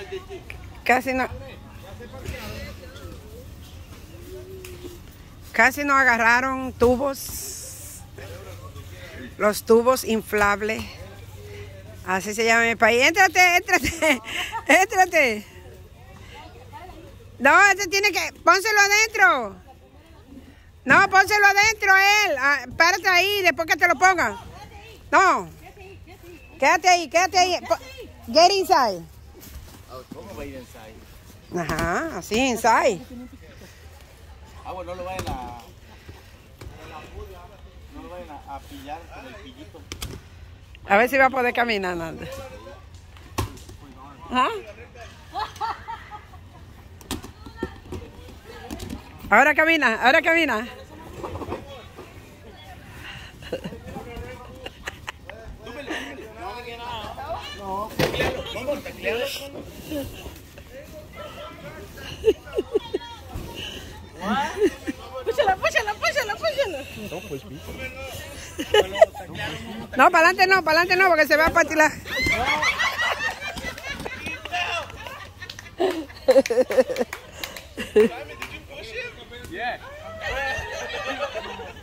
Casi no agarraron tubos. Los tubos inflables. Así se llama en mi país. Éntrate. No, este tiene que... Pónselo adentro. No, pónselo adentro a él. Párate ahí después que te lo pongan. No. Quédate ahí. Get inside. ¿Cómo va a ir inside? Ajá, así, inside. Bueno, no lo vayan a pillar con el pillito. A ver si va a poder caminar, Nanda. ¿Ah? Ahora camina. No, teclealo. Púchala. No, para adelante no, porque se va a patilar. Yeah.